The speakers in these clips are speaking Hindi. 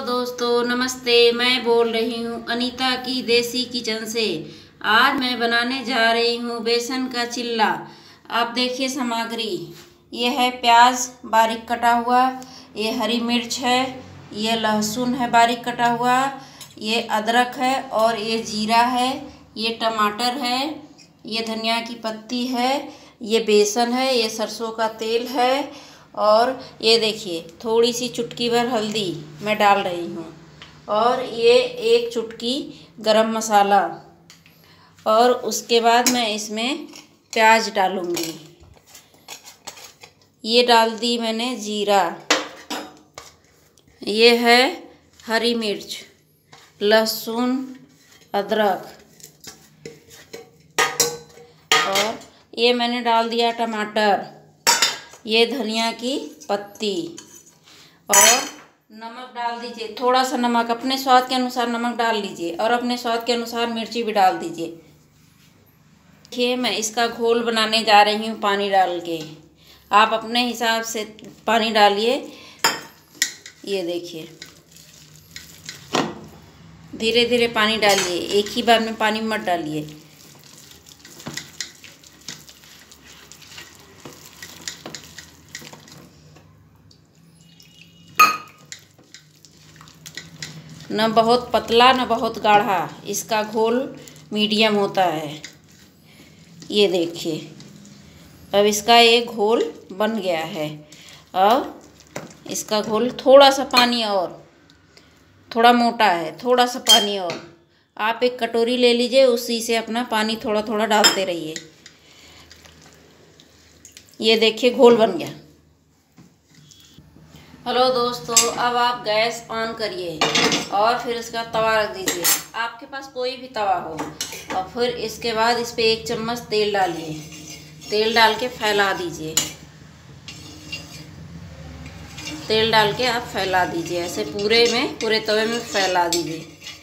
दोस्तों नमस्ते। मैं बोल रही हूँ अनीता की देसी किचन से। आज मैं बनाने जा रही हूँ बेसन का चिल्ला। आप देखिए सामग्री, ये है प्याज बारीक कटा हुआ, ये हरी मिर्च है, ये लहसुन है बारीक कटा हुआ, ये अदरक है और ये जीरा है, ये टमाटर है, ये धनिया की पत्ती है, ये बेसन है, ये सरसों का तेल है और ये देखिए थोड़ी सी चुटकी भर हल्दी मैं डाल रही हूँ और ये एक चुटकी गरम मसाला और उसके बाद मैं इसमें प्याज डालूँगी। ये डाल दी मैंने जीरा, ये है हरी मिर्च, लहसुन, अदरक और ये मैंने डाल दिया टमाटर, ये धनिया की पत्ती और नमक डाल दीजिए। थोड़ा सा नमक, अपने स्वाद के अनुसार नमक डाल लीजिए और अपने स्वाद के अनुसार मिर्ची भी डाल दीजिए। देखिए मैं इसका घोल बनाने जा रही हूँ पानी डाल के। आप अपने हिसाब से पानी डालिए। ये देखिए धीरे धीरे पानी डालिए, एक ही बार में पानी मत डालिए। न बहुत पतला न बहुत गाढ़ा, इसका घोल मीडियम होता है। ये देखिए अब इसका एक घोल बन गया है। अब इसका घोल थोड़ा सा पानी और, थोड़ा मोटा है, थोड़ा सा पानी और आप एक कटोरी ले लीजिए, उसी से अपना पानी थोड़ा थोड़ा डालते रहिए। ये देखिए घोल बन गया। हेलो दोस्तों, अब आप गैस ऑन करिए और फिर इसका तवा रख दीजिए। आपके पास कोई भी तवा हो और फिर इसके बाद इस पर 1 चम्मच तेल डालिए। तेल डाल के फैला दीजिए। तेल डाल के आप फैला दीजिए, ऐसे पूरे तवे में फैला दीजिए।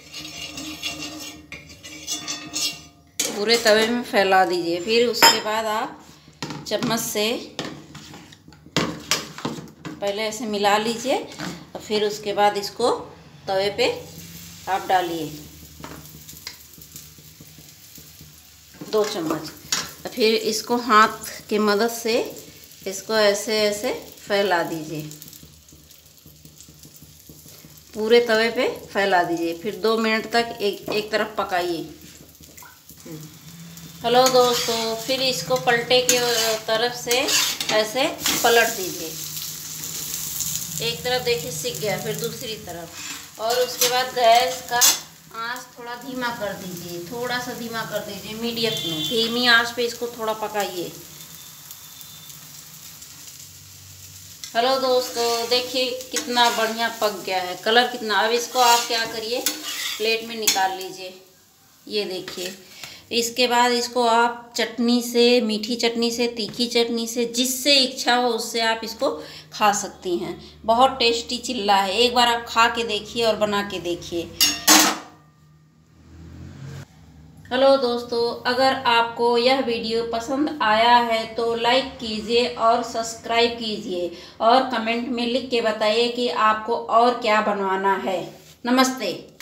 पूरे तवे में फैला दीजिए। फिर उसके बाद आप चम्मच से पहले ऐसे मिला लीजिए और फिर उसके बाद इसको तवे पे आप डालिए 2 चम्मच। फिर इसको हाथ की मदद से इसको ऐसे ऐसे फैला दीजिए, पूरे तवे पे फैला दीजिए। फिर 2 मिनट तक एक तरफ पकाइए। हेलो दोस्तों, फिर इसको पलटे की तरफ से ऐसे पलट दीजिए। एक तरफ देखिए सिक गया, फिर दूसरी तरफ। और उसके बाद गैस का आंच थोड़ा धीमा कर दीजिए, थोड़ा सा धीमा कर दीजिए, मीडियम में धीमी आंच पे इसको थोड़ा पकाइए। हेलो दोस्तों, देखिए कितना बढ़िया पक गया है, कलर कितना। अब इसको आप क्या करिए, प्लेट में निकाल लीजिए। ये देखिए, इसके बाद इसको आप चटनी से, मीठी चटनी से, तीखी चटनी से, जिससे इच्छा हो उससे आप इसको खा सकती हैं। बहुत टेस्टी चिल्ला है, एक बार आप खा के देखिए और बना के देखिए। हेलो दोस्तों, अगर आपको यह वीडियो पसंद आया है तो लाइक कीजिए और सब्सक्राइब कीजिए और कमेंट में लिख के बताइए कि आपको और क्या बनवाना है। नमस्ते।